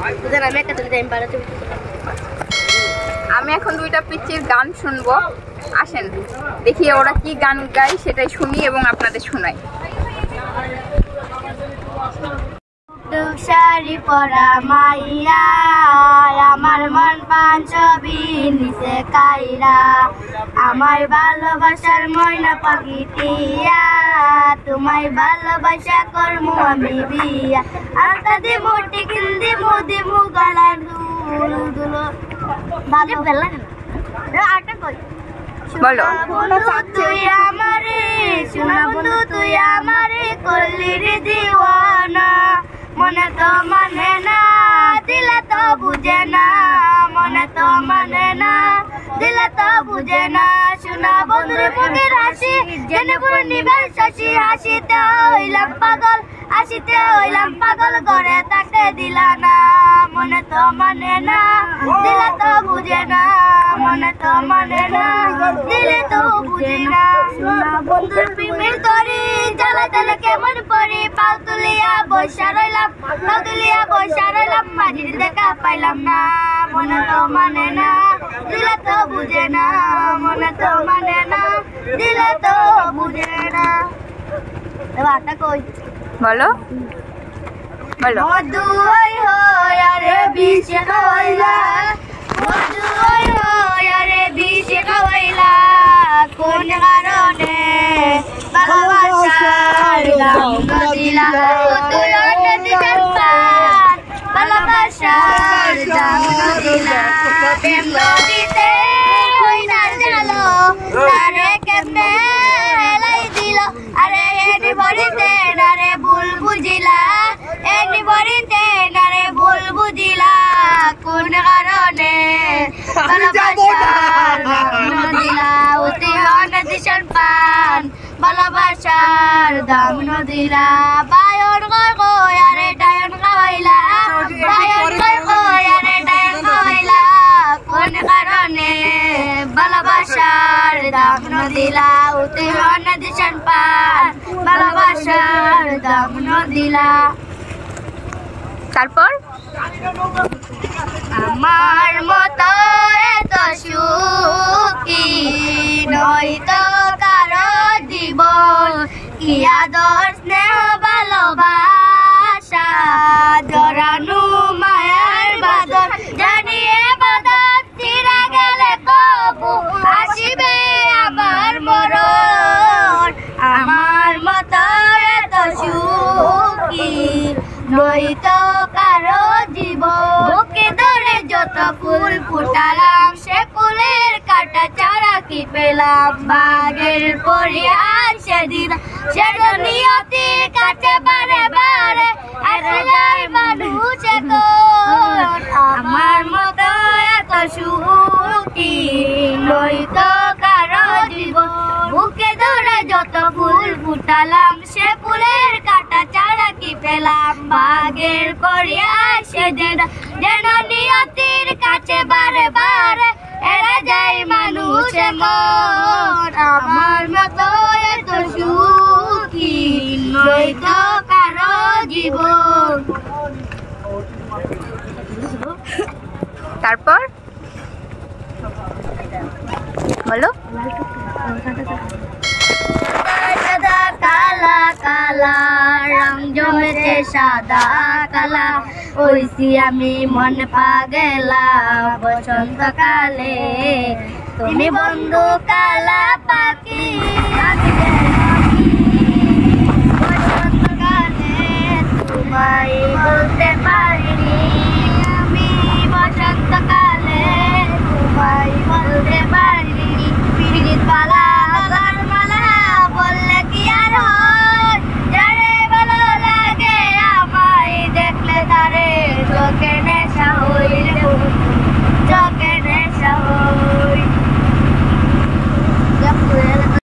আমি এখন দুইটা পিচ্চির গান শুনবো, আসেন দেখি ওরা কি গান গায় সেটাই শুনি এবং আপনাদের শোনাই। শাড়ি পরা মাইয়া আমার মন পাঞ্চবি নিচে কাইরা, আমার ভালোবাসার ময়না পাখি টিয়া, তোমায় ভালোবাসা করমু আমি বিয়া, আলতা দিমু টিকিন দিমু দিমু গলায় দুলু দুলু। ভালো বেলা আটা কই বলো। তুই আমারে সোনা বন্ধু, তুই আমারে করলি রে দিওয়ানা, মনে তো মানে না দিলে তো বুঝে না, মনে তো মানে না দিলে তো বুঝে না, সোনা বন্ধুর মুখের হাসি জেনে পুরো নিবার শশী, হাসিতে হইলাম পাগল হাসিতে হইলাম পাগল, করে তাকে দিলা না, মনে তো মানে না দিলে তো বুঝে না, মনে তো মানে না দিলে তো বুঝে না, সোনা বন্ধুর প্রেমের তরি জ্বালা জ্বালা কেমন পরি, পাল তুলিয়া বৈশা রইলাম, পাল তুলিয়া বৈশা রইলাম, মাঝির দেখা পাইলাম না, মনে তো মানে না দিলে তো বুঝে না, মনে তো মানে না দিলে তো বুঝে না। বাটা কই বলো বলো। মধু হই হই আরে বিষ খাওয়াইলা, মধু হই হই আরে বিষ খাওয়াইলা, কোন কারণে ভালোবাসার দাম দিলা, তুই অন্য দিশার পান ভালোবাসার দাম দিলা, প্রেম নদীতে হই না জালো তারে কেমনে হেলাই দিল, আরে এনি বড়িতে নারে ভুল বুঝিলা, এনি বড়িতে নারে ভুল বুঝিলা, কোন কারণে ভালোবাসার দাম দিলা, উতি অন্য দিশার পান ভালোবাসার দাম দিলা, বায়ন কই কই আরে ডায়ন খাওয়াইলা, বায়ন কই কই আরে ডায়ন খাওয়াইলা, কোন কারণে ভালোবাসার দাম দিলা, উতি অন্য দিশার পান ভালোবাসার দাম দিলা। তারপর আমার মতো এত সুখী নয়তো কারো জীবন, কি আদর স্নেহ ভালোবাসা জড়ানো মায়ার বাদর, জানিয়ে বাদর চিরা গেলে কবু আসিবে আমার মরণ, আমার মতো এত সুখী নয়তো কারো জীবন, বুকে ধরে যত ফুল ফুটালাম সে ফুলের কাটা চারা কি পেলাম, বাগের পরিহার সেদিন সে নিয়তির কাছে বারে বারে আসে যায় মানুষ এখন, আমার মতো এত সুখী নয়তো কারো জীবন, বুকে ধরে যত ফুল ফুটালাম সে ফুলের কাটা চারা কি পেলাম, বাগের পরিহার সেদিন যেন নিয়তির কাছে বারে বারে এরা যায় মানুষ মন, আমার মতো এত সুখী নয়তো কারো জীবন। তারপর বলো। সাদা কালা কালা রং জমেছে সাদা কালা, ওইসি আমি মন পাগেলা বসন্তকালে, তুমি বন্ধু কালা পাখি।